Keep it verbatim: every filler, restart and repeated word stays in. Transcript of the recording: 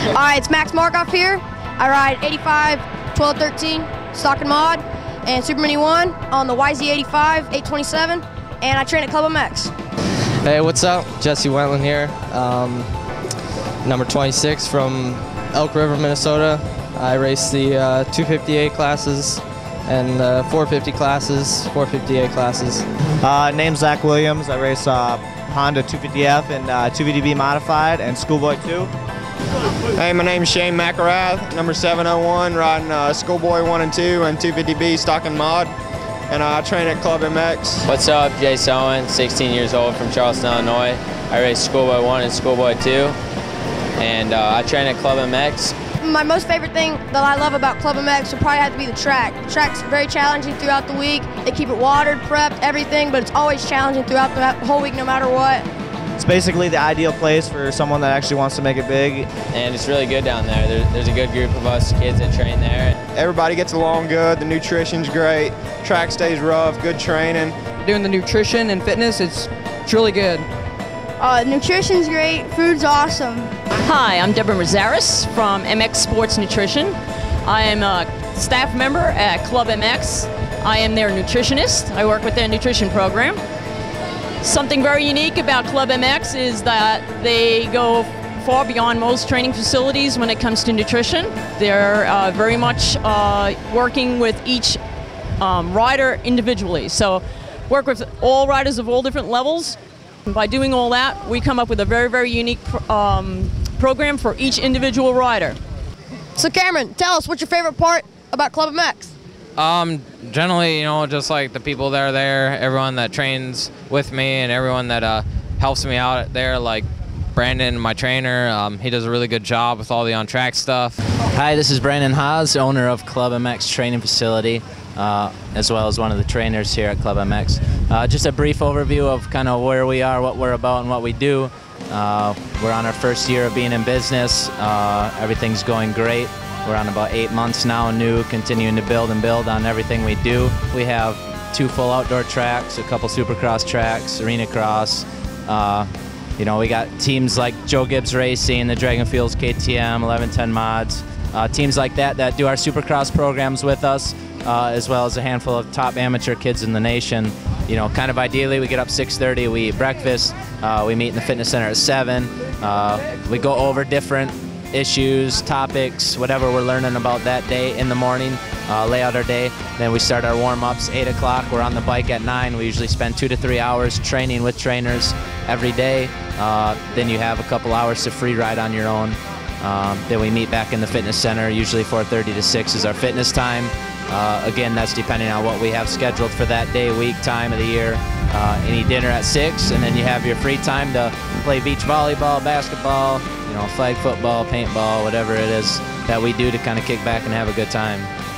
Alright, it's Max Markolf here. I ride eighty-five, twelve thirteen, stock and mod, and Super Mini one on the Y Z eighty-five, eight twenty-seven, and I train at Club M X. Hey, what's up? Jesse Wentland here, um, number twenty-six from Elk River, Minnesota. I race the uh, two fifty-eight classes and uh, four fifty classes, four fifty-eight classes. Uh, name's Zack Williams. I race uh, Honda two fifty F and uh, two fifty B modified and Schoolboy two. Hey, my name's Shane McElrath, number seven oh one, riding uh, Schoolboy one and two and two fifty B stock and mod, and uh, I train at Club M X. What's up, Jace Owen, sixteen years old from Charleston, Illinois. I race Schoolboy one and Schoolboy two, and uh, I train at Club M X. My most favorite thing that I love about Club M X would probably have to be the track. The track's very challenging throughout the week. They keep it watered, prepped, everything, but it's always challenging throughout the whole week no matter what. It's basically the ideal place for someone that actually wants to make it big. And it's really good down there. there. There's a good group of us kids that train there. Everybody gets along good, the nutrition's great, track stays rough, good training. Doing the nutrition and fitness, it's, it's really good. Uh, nutrition's great, food's awesome. Hi, I'm Debra Meszaros from M X Sports Nutrition. I am a staff member at Club M X. I am their nutritionist. I work with their nutrition program. Something very unique about Club M X is that they go far beyond most training facilities when it comes to nutrition. They're uh, very much uh, working with each um, rider individually. So work with all riders of all different levels. And by doing all that, we come up with a very, very unique um, program for each individual rider. So Cameron, tell us, what's your favorite part about Club M X? Um, generally, you know, just like the people that are there, everyone that trains with me and everyone that uh, helps me out there, like Brandon, my trainer. Um, he does a really good job with all the on-track stuff. Hi, this is Brandon Haas, owner of Club M X Training Facility, uh, as well as one of the trainers here at Club M X. Uh, just a brief overview of kind of where we are, what we're about, and what we do. Uh, we're on our first year of being in business. Uh, everything's going great. We're on about eight months now, new, continuing to build and build on everything we do. We have two full outdoor tracks, a couple supercross tracks, arena cross. Uh, you know, we got teams like Joe Gibbs Racing, the Dragon Fields K T M, eleven ten Mods, uh, teams like that that do our supercross programs with us, uh, as well as a handful of top amateur kids in the nation. You know, kind of ideally, we get up six thirty, we eat breakfast, uh, we meet in the fitness center at seven. Uh, we go over different issues, topics, whatever we're learning about that day in the morning, uh, lay out our day. Then we start our warm-ups, eight o'clock. We're on the bike at nine. We usually spend two to three hours training with trainers every day. Uh, then you have a couple hours to free ride on your own. Um, then we meet back in the fitness center. Usually four thirty to six is our fitness time. Uh, again, that's depending on what we have scheduled for that day, week, time of the year. Uh, any dinner at six, and then you have your free time to play beach volleyball, basketball, you know, flag football, paintball, whatever it is that we do to kind of kick back and have a good time.